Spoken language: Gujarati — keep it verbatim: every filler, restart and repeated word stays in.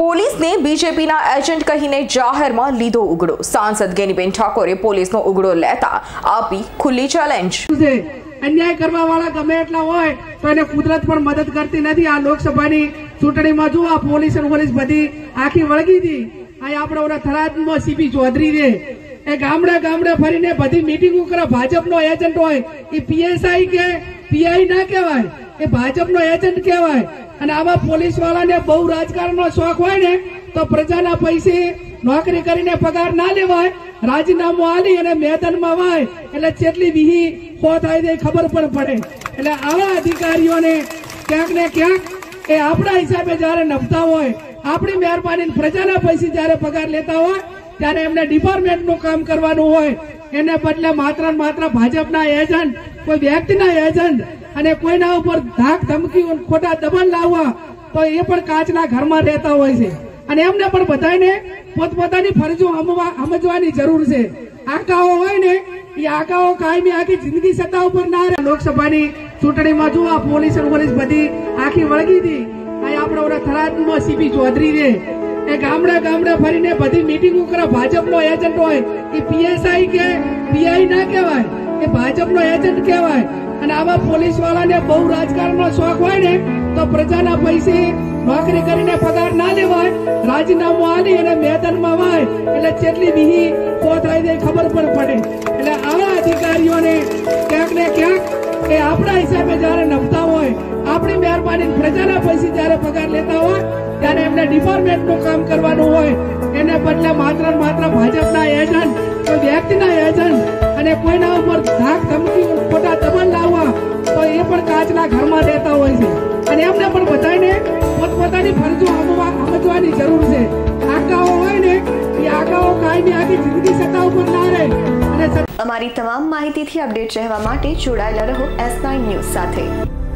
પોલીસને બીજેપીના એજન્ટ કહીને જાહેરમાં લીધો ઉગડો। સાંસદ ગેનીબેન ઠાકોરે પોલીસનો ઉગડો લેતા આપી ખુલ્લી ચેલેન્જ। अन्याय करवा वाला गमे એટલા હોય તો એને કુદરત પણ મદદ કરતી નથી। આ લોકસભાની ચૂંટણીમાં જો આ પોલીસ અને પોલીસ બધી આખી વળગી હતી। આ આપણે ઓલા થરાદમાં સીપી ચૌધરી રે એ ગામડે ગામડે ફરીને બધી મીટિંગો કરે। ભાજપનો એજન્ટ હોય એ પીએસઆઈ કે પીઆઈ ના કહેવાય, એ ભાજપનો એજન્ટ કહેવાય। અને આવા પોલીસ વાળાને બહુ રાજકારણનો શોખ હોય ને તો પ્રજાના પૈસે નોકરી કરીને પગાર ના લેવાય, રાજીનામું આલી અને મેદાનમાં વાય એટલે જેટલી વીહી ખો થાય તે ખબર પણ પડે। એટલે આવા અધિકારીઓને ક્યાંક ને ક્યાંક એ આપણા હિસાબે જયારે નભતા હોય, આપણી મહેરબાની પ્રજાના પૈસે જયારે પગાર લેતા હોય ત્યારે એમને ડિપાર્ટમેન્ટનું કામ કરવાનું હોય, એને બદલે માત્ર ને માત્ર ભાજપના એજન્ટ, કોઈ વ્યક્તિના એજન્ટ અને કોઈના ઉપર ધાક ધમકી ખોટા દબાણ લાવવા તો એ પણ કાચના ઘરમાં રહેતા હોય છે। અને એમને પણ બધાને પોતપોતાની ફરજો સમજવાની જરૂર છે। આકાઓ હોય ને એ આકાઓ કાયમી આખી જિંદગી સત્તા ઉપર ના રહે। લોકસભાની ચૂંટણીમાં જો આ પોલીસ અને પોલીસ બધી આખી વળગી હતી। આ આપણે ઓલા થરાદમાં સીપી ચૌધરી રે એ ગામડે ગામડે ફરીને બધી મીટિંગો કરે। ભાજપનો એજન્ટ હોય એ પીએસઆઈ કે પીઆઈ ના કહેવાય, એ ભાજપનો એજન્ટ કહેવાય। અને આવા પોલીસ વાળાને બહુ રાજકારણનો શોખ હોય ને તો પ્રજાના પૈસે નોકરી કરીને પગાર ના લેવાય, રાજીનામું આલી અને મેદાનમાં વાય એટલે જેટલી વીહી ખો થાય તે ખબર પણ પડે। એટલે આવા અધિકારીઓને ક્યાંક ને ક્યાંક એ આપણા હિસાબે જયારે નભતા હોય, આપણી મહેરબાની પ્રજાના પૈસે જયારે પગાર લેતા હોય ત્યારે એમને ડિપાર્ટમેન્ટનું કામ કરવાનું હોય, એને બદલે માત્ર ને માત્ર ભાજપના એજન્ટ, કોઈ વ્યક્તિના એજન્ટ અને કોઈના ઉપર ધાક ધમકી ખોટા દબાણ લાવવા તો એ પણ કાચના ઘરમાં રહેતા હોય છે। અને એમને પણ બધાને પોતપોતાની ફરજો સમજવાની જરૂર છે। આકાઓ હોય ને એ આકાઓ કાયમી આખી જિંદગી સત્તા ઉપર ના રહે। અને અમારી તમામ માહિતીથી અપડેટ રહેવા માટે જોડાયેલા રહો એસ નાઇન ન્યૂઝ સાથે।